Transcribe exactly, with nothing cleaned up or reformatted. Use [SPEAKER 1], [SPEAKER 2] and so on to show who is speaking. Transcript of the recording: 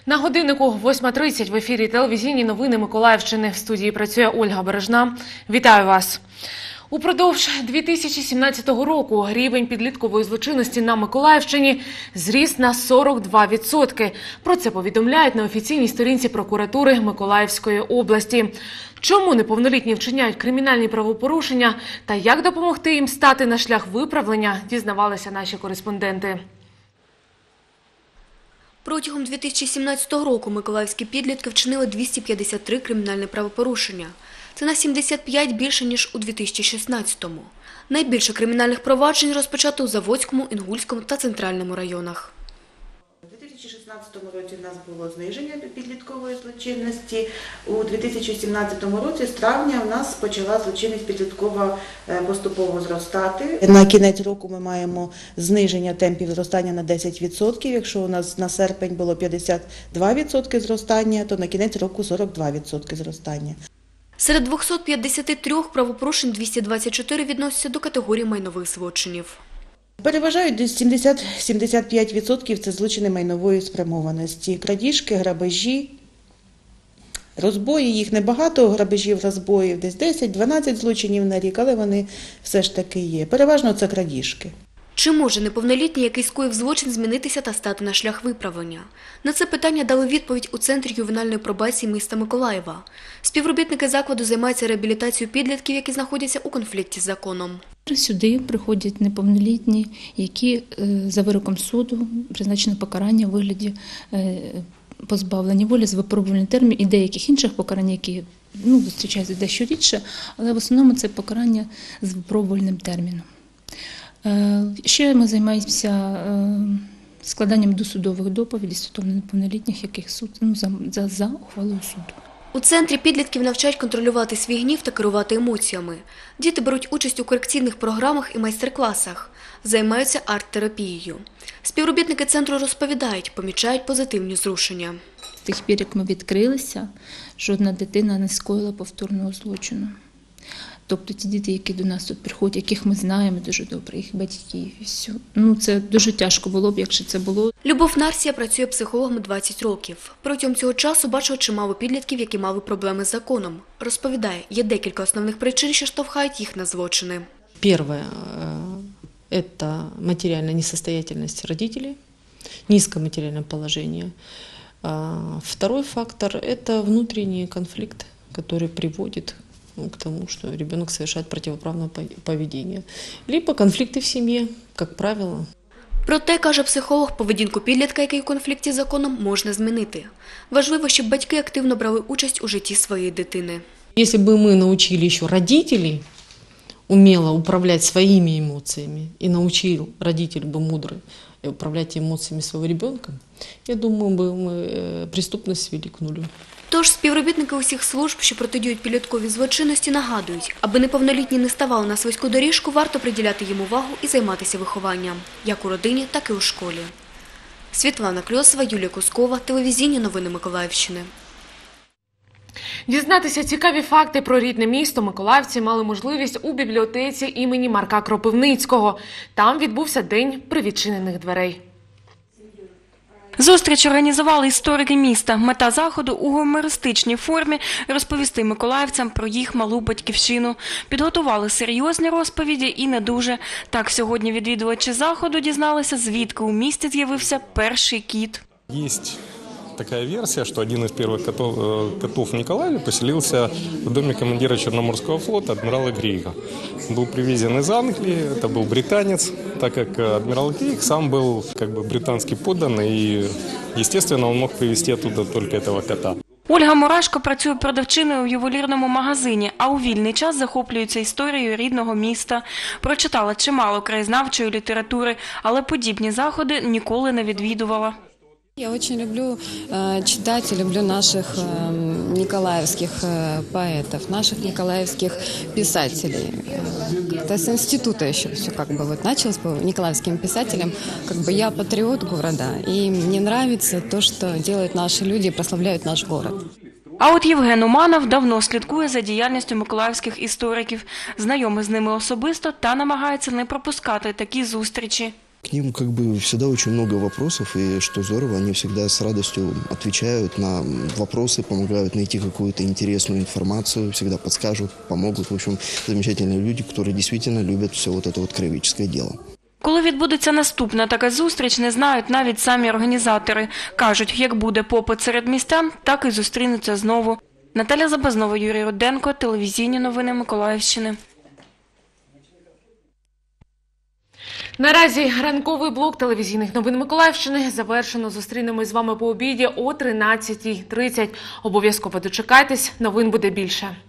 [SPEAKER 1] На годиннику восьма тридцять в ефірі телевізійні новини Миколаївщини. В студії працює Ольга Бережна. Вітаю вас. Упродовж дві тисячі сімнадцятого року рівень підліткової злочинності на Миколаївщині зріс на сорок два відсотки. Про це повідомляють на офіційній сторінці прокуратури Миколаївської області. Чому неповнолітні вчиняють кримінальні правопорушення та як допомогти їм стати на шлях виправлення, дізнавалися наші кореспонденти.
[SPEAKER 2] Протягом дві тисячі сімнадцятого року миколаївські підлітки вчинили двісті п'ятдесят три кримінальні правопорушення. Це на сімдесят п'ять більше, ніж у дві тисячі шістнадцятому. Найбільше кримінальних проваджень розпочато у Заводському, Інгульському та Центральному районах.
[SPEAKER 3] У дві тисячі шістнадцятому році у нас було зниження підліткової злочинності. У дві тисячі сімнадцятому році з травня у нас почала злочинність підліткова поступово зростати. На кінець року ми маємо зниження темпів зростання на десять відсотків. Якщо у нас на серпень було п'ятдесят два відсотки зростання, то на кінець року сорок два відсотки зростання.
[SPEAKER 2] Серед двохсот п'ятдесяти трьох правопорушень двісті двадцять чотири відносяться до категорії майнових злочинів.
[SPEAKER 3] Переважають десь сімдесят - сімдесят п'ять відсотків – це злочини майнової спрямованості. Крадіжки, грабежі, розбої, їх небагато, грабежів, розбоїв, десь десять - дванадцять злочинів на рік, але вони все ж таки є. Переважно це крадіжки.
[SPEAKER 2] Чи може неповнолітній, який скоїв злочин, змінитися та стати на шлях виправлення? На це питання дали відповідь у Центрі ювенальної пробації міста Миколаєва. Співробітники закладу займаються реабілітацією підлітків, які знаходяться у конфлікті з законом.
[SPEAKER 4] Сюди приходять неповнолітні, які за вироком суду призначено покарання у вигляді позбавлення волі з випробувальним терміном і деяких інших покарань, які ну, зустрічаються дещо рідше, але в основному це покарання з випробувальним терміном. Ще ми займаємося складанням досудових доповідей стосовно неповнолітніх, яких суд ну, за, за, за ухвалою суду.
[SPEAKER 2] У центрі підлітків навчають контролювати свій гнів та керувати емоціями. Діти беруть участь у корекційних програмах і майстер-класах, займаються арт-терапією. Співробітники центру розповідають, помічають позитивні зрушення.
[SPEAKER 4] З тих пір, як ми відкрилися, жодна дитина не скоїла повторного злочину. Тобто ті діти, які до нас тут приходять, яких ми знаємо дуже добре, їх батьків і все. Ну, це дуже тяжко було б, якщо це було.
[SPEAKER 2] Любов Нарсія працює психологом двадцять років. Протягом цього часу бачила чимало підлітків, які мали проблеми з законом. Розповідає, є декілька основних причин, що штовхають їх на злочини.
[SPEAKER 5] Перше – це матеріальна несостоятельність родителей, низьке матеріальне положення. Второй фактор – це внутрішній конфлікт, який приводить к тому, что ребенок совершает противоправное поведение. Либо конфликты в семье, как правило.
[SPEAKER 2] Проте, каже психолог, поведінку підлітка, який у конфлікті з законом, можна змінити. Важливо, щоб батьки активно брали участь у житті своєї дитини.
[SPEAKER 5] Если бы мы научили еще родителей умело управлять своими эмоциями и научил родитель бы мудро управлять эмоциями своего ребенка, я думаю, бы мы преступность свели к нулю.
[SPEAKER 2] Тож співробітники усіх служб, що протидіють підлітковій злочинності, нагадують, аби неповнолітні не ставали на слизьку доріжку, варто приділяти їм увагу і займатися вихованням, як у родині, так і у школі. Світлана Кльосова, Юлія Кускова, телевізійні новини Миколаївщини.
[SPEAKER 1] Дізнатися цікаві факти про рідне місто миколаївці мали можливість у бібліотеці імені Марка Кропивницького. Там відбувся день привідчинених дверей.
[SPEAKER 6] Зустріч організували історики міста. Мета заходу у гумористичній формі розповісти миколаївцям про їх малу батьківщину. Підготували серйозні розповіді і не дуже. Так сьогодні відвідувачі заходу дізналися, звідки у місті з'явився перший кіт.
[SPEAKER 7] Є такая версия, что один из первых котов, котов в Николаеве поселился в доме командира Черноморского флота адмирала Грига. Был привезен из Англии, это был британец, так как адмирал Григ сам был как бы британский подданный, и, естественно, он мог привезти оттуда только этого кота.
[SPEAKER 6] Ольга Мурашко працює продавчиною у ювелірному магазині, а у вільний час захоплюється історією рідного міста. Прочитала чимало краєзнавчої літератури, але подібні заходи ніколи не відвідувала.
[SPEAKER 8] Я очень люблю э, читать и люблю наших э, николаевских э, поэтов, наших николаевских писателей. Это с института еще все как бы вот началось по николаевским писателям. Как бы я патриот города, и мне нравится то, что делают наши люди и прославляют наш город.
[SPEAKER 6] А от Євген Уманов давно слідкує за діяльністю миколаївських істориків, знайомий з ними особисто та намагається не пропускати такі зустрічі.
[SPEAKER 9] К ним как бы всегда очень много вопросов, и что здорово, они всегда с радостью отвечают на вопросы, помогают найти какую-то интересную информацию, всегда подскажут, помогут. В общем, замечательные люди, которые действительно любят все вот это вот краеведческое дело.
[SPEAKER 6] Коли відбудеться наступна така зустріч, не знають навіть самі організатори. Кажуть, як буде попит серед містян, так і зустрінуться знову. Наталя Забазнова, Юрій Руденко, телевізійні новини Миколаївщини.
[SPEAKER 1] Наразі ранковий блок телевізійних новин Миколаївщини завершено. Зустрінемось з вами по обіді о тринадцятій тридцять. Обов'язково дочекайтесь, новин буде більше.